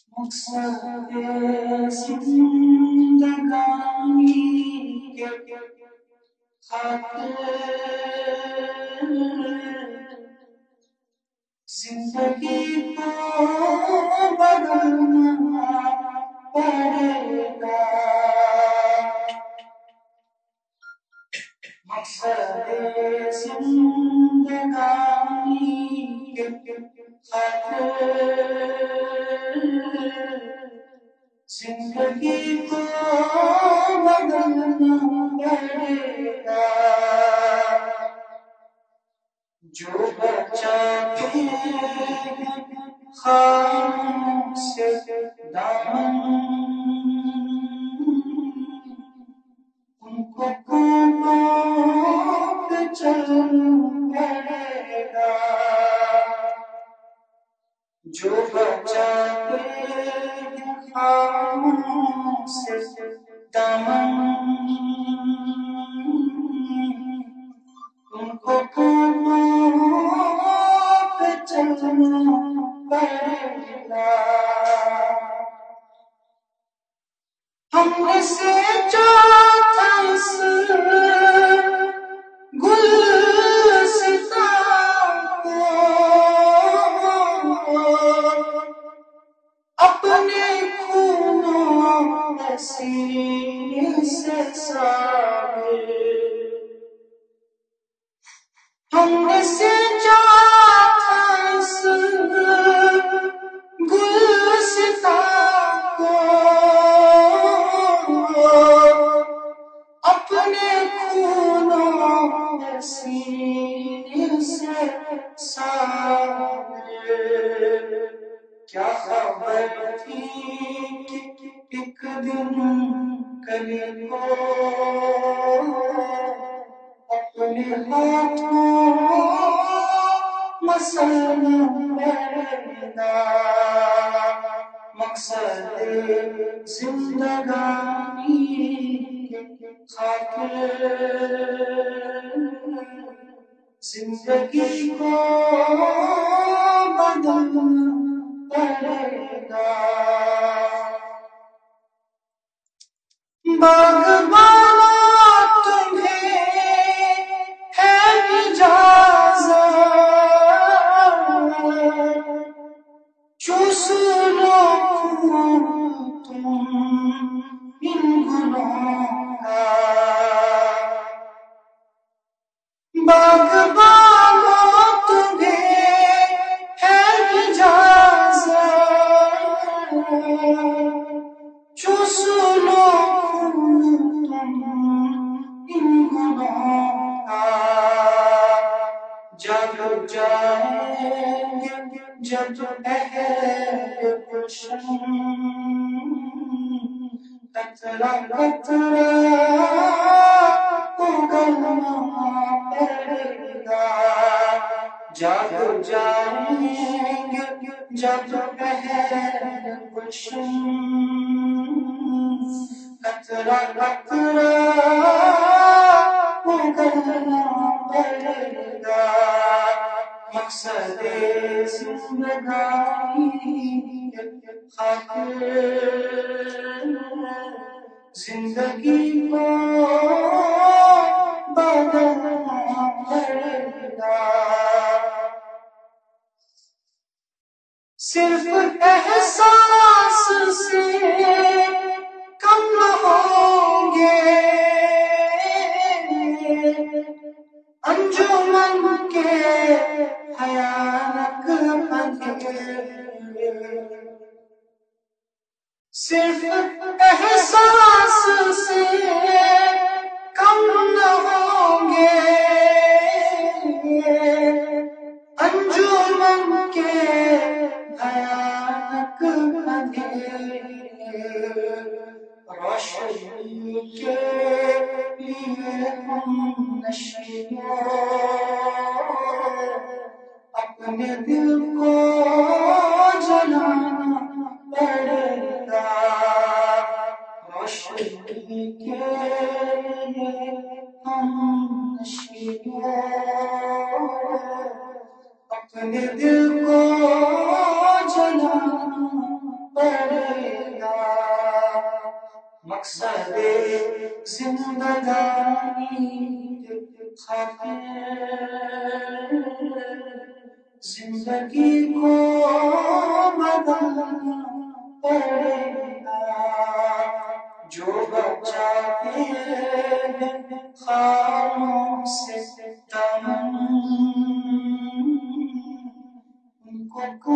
مقصد زندگانی کے خاطر زندگی کو بدلنا پڑے گا. مقصد زندگانی کے خاطر زندگی کو بدلنا پڑے گا. جو بچہ خام سے دامن ان کو کوپ چلنا پڑے گا. جو بچہ خام سے دامن ان کو کوپ چلنا پڑے گا. ہم سے جو تھا اس گلستان کو اپنے خونوں پسینے سے ساوے. ہم سے جو تھا اس گلستان کو اپنے خونوں پسینے سے ساوے. کیا خبر تھی کہ ایک دن کلی کو اپنے ہاتھوں مسلنا پڑے گا. مقصد زندگانی کے خاطر زندگی کو بدلنا پڑے گا. باغبانوں تمہیں ہے اجازت چوس لو خون تم ان گلوں کا. باغبانوں تمہیں ہے اجازت چوس لو خون تم ان گلوں کا. جب جائیں گے جب اہل گلشن قطرہ قطرہ اگلنا پڑے گا. جب جائیں گے جب اہل گلشن قطرہ قطرہ اگلنا پڑے گا. مقصد زندگانی کے خاطر زندگی کو بدلنا پڑے گا. صرف احساس سے کم نہ ہوں گے انجمن کے حیانک اندھیرے. صرف احساس سے کم نہ ہوں گے انجمن کے حیانک اندھیرے. روشنی کے لیے ہم نشیوں اپنے دل کو جلانا پڑے گا. روشنی کے لیے ہم نشیوں اپنے دل کو جلانا پڑے مقصد زندگانی خاطر زندگی کو بدلنا پڑے گا جو بچاتے ہیں خانوں سے دامن ان کو